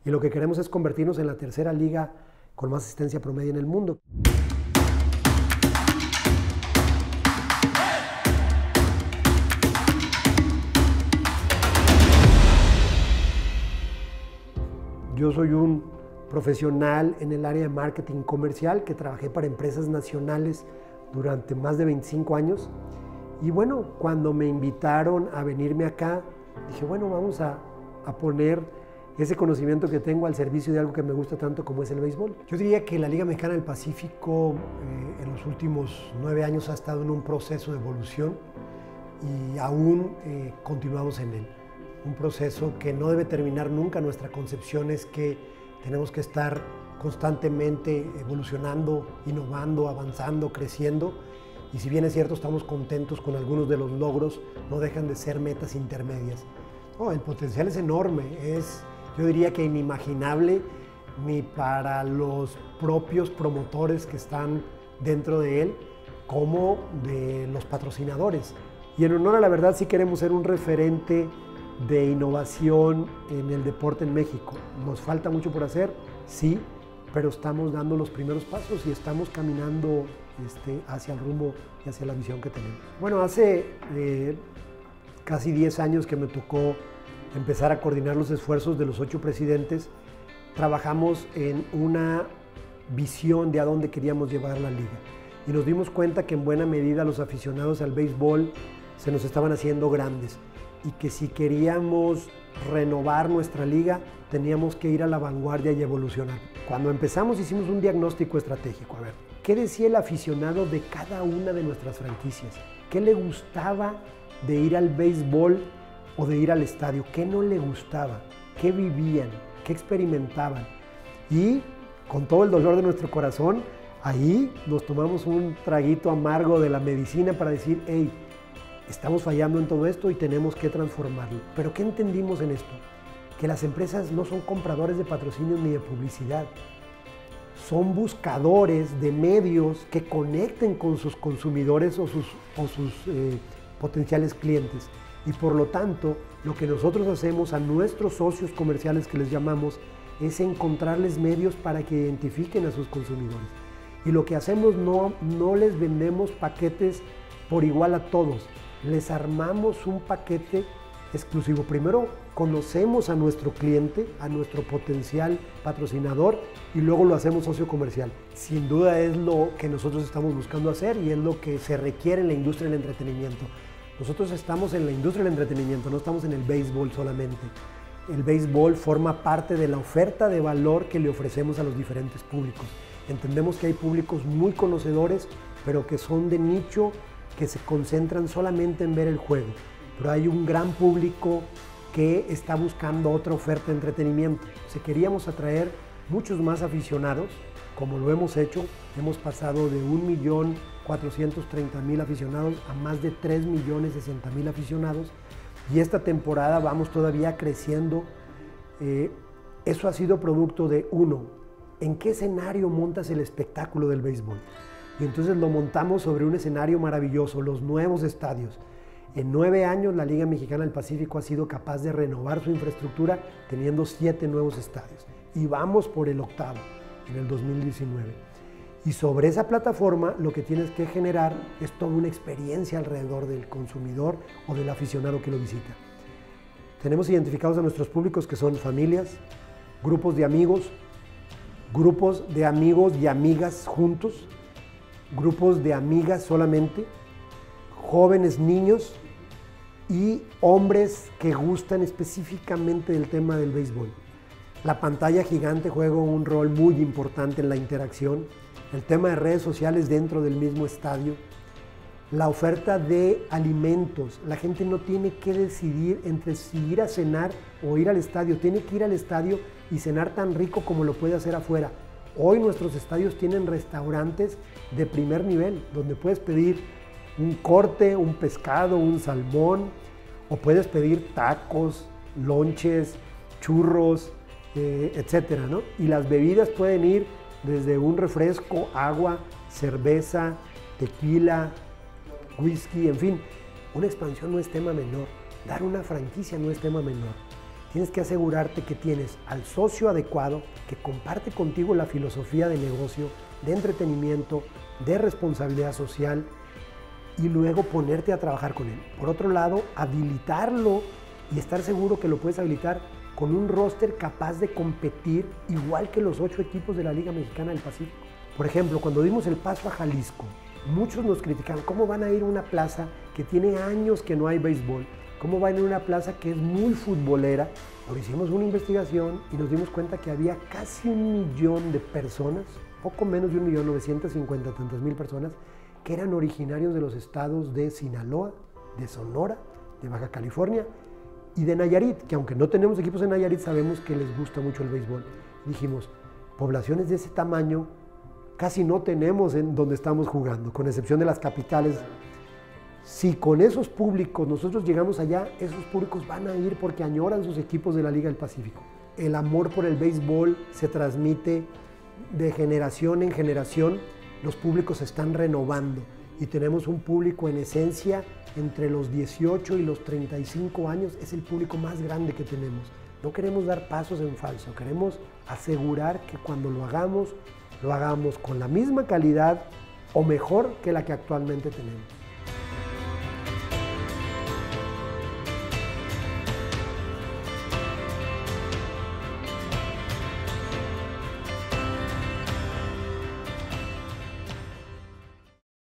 y lo que queremos es convertirnos en la tercera liga con más asistencia promedio en el mundo. Yo soy un profesional en el área de marketing comercial que trabajé para empresas nacionales durante más de 25 años. Y bueno, cuando me invitaron a venirme acá, dije, bueno, vamos a poner ese conocimiento que tengo al servicio de algo que me gusta tanto como es el béisbol. Yo diría que la Liga Mexicana del Pacífico en los últimos 9 años ha estado en un proceso de evolución y aún continuamos en él. Un proceso que no debe terminar nunca. Nuestra concepción es que tenemos que estar constantemente evolucionando, innovando, avanzando, creciendo. Y si bien es cierto, estamos contentos con algunos de los logros, no dejan de ser metas intermedias. Oh, el potencial es enorme, yo diría que inimaginable ni para los propios promotores que están dentro de él, como de los patrocinadores. Y en honor a la verdad, sí queremos ser un referente de innovación en el deporte en México. Nos falta mucho por hacer, sí, pero estamos dando los primeros pasos y estamos caminando hacia el rumbo y hacia la visión que tenemos. Bueno, hace casi 10 años que me tocó empezar a coordinar los esfuerzos de los 8 presidentes. Trabajamos en una visión de a dónde queríamos llevar la liga y nos dimos cuenta que en buena medida los aficionados al béisbol se nos estaban haciendo grandes y que si queríamos renovar nuestra liga teníamos que ir a la vanguardia y evolucionar. Cuando empezamos hicimos un diagnóstico estratégico. A ver, ¿qué decía el aficionado de cada una de nuestras franquicias? ¿Qué le gustaba de ir al béisbol o de ir al estadio? ¿Qué no le gustaba? ¿Qué vivían? ¿Qué experimentaban? Y con todo el dolor de nuestro corazón, ahí nos tomamos un traguito amargo de la medicina para decir, hey, estamos fallando en todo esto y tenemos que transformarlo. ¿Pero qué entendimos en esto? Que las empresas no son compradores de patrocinios ni de publicidad. Son buscadores de medios que conecten con sus consumidores o sus potenciales clientes. Y por lo tanto, lo que nosotros hacemos a nuestros socios comerciales, que les llamamos, es encontrarles medios para que identifiquen a sus consumidores. Y lo que hacemos no les vendemos paquetes por igual a todos. Les armamos un paquete exclusivo. Primero conocemos a nuestro cliente, a nuestro potencial patrocinador, y luego lo hacemos socio comercial. Sin duda es lo que nosotros estamos buscando hacer y es lo que se requiere en la industria del entretenimiento. Nosotros estamos en la industria del entretenimiento, no estamos en el béisbol solamente. El béisbol forma parte de la oferta de valor que le ofrecemos a los diferentes públicos. Entendemos que hay públicos muy conocedores, pero que son de nicho, que se concentran solamente en ver el juego. Pero hay un gran público que está buscando otra oferta de entretenimiento. Si queríamos atraer muchos más aficionados, como lo hemos hecho, hemos pasado de 1.430.000 aficionados a más de 3.060.000 aficionados, y esta temporada vamos todavía creciendo. Eso ha sido producto de, uno, ¿en qué escenario montas el espectáculo del béisbol? Y entonces lo montamos sobre un escenario maravilloso, los nuevos estadios. En 9 años la Liga Mexicana del Pacífico ha sido capaz de renovar su infraestructura teniendo 7 nuevos estadios. Y vamos por el 8º en el 2019. Y sobre esa plataforma lo que tienes que generar es toda una experiencia alrededor del consumidor o del aficionado que lo visita. Tenemos identificados a nuestros públicos que son familias, grupos de amigos y amigas juntos, grupos de amigas solamente, jóvenes, niños y hombres que gustan específicamente del tema del béisbol. La pantalla gigante juega un rol muy importante en la interacción, el tema de redes sociales dentro del mismo estadio, la oferta de alimentos. La gente no tiene que decidir entre si ir a cenar o ir al estadio, tiene que ir al estadio y cenar tan rico como lo puede hacer afuera. Hoy nuestros estadios tienen restaurantes de primer nivel, donde puedes pedir un corte, un pescado, un salmón, o puedes pedir tacos, lonches, churros, etcétera, ¿no? Y las bebidas pueden ir desde un refresco, agua, cerveza, tequila, whisky, en fin. Una expansión no es tema menor, dar una franquicia no es tema menor. tienes que asegurarte que tienes al socio adecuado, que comparte contigo la filosofía de negocio, de entretenimiento, de responsabilidad social, y luego ponerte a trabajar con él. Por otro lado, habilitarlo y estar seguro que lo puedes habilitar con un roster capaz de competir igual que los 8 equipos de la Liga Mexicana del Pacífico. Por ejemplo, cuando dimos el paso a Jalisco, muchos nos criticaban cómo van a ir a una plaza que tiene años que no hay béisbol, cómo van a ir a una plaza que es muy futbolera. Pero hicimos una investigación y nos dimos cuenta que había casi 1.000.000 de personas, poco menos de 1.950.000 tantas mil personas, que eran originarios de los estados de Sinaloa, de Sonora, de Baja California y de Nayarit, que aunque no tenemos equipos en Nayarit, sabemos que les gusta mucho el béisbol. Dijimos, poblaciones de ese tamaño casi no tenemos en donde estamos jugando, con excepción de las capitales. Si con esos públicos nosotros llegamos allá, esos públicos van a ir porque añoran sus equipos de la Liga del Pacífico. El amor por el béisbol se transmite de generación en generación. Los públicos se están renovando y tenemos un público en esencia entre los 18 y los 35 años, es el público más grande que tenemos. No queremos dar pasos en falso, queremos asegurar que cuando lo hagamos con la misma calidad o mejor que la que actualmente tenemos.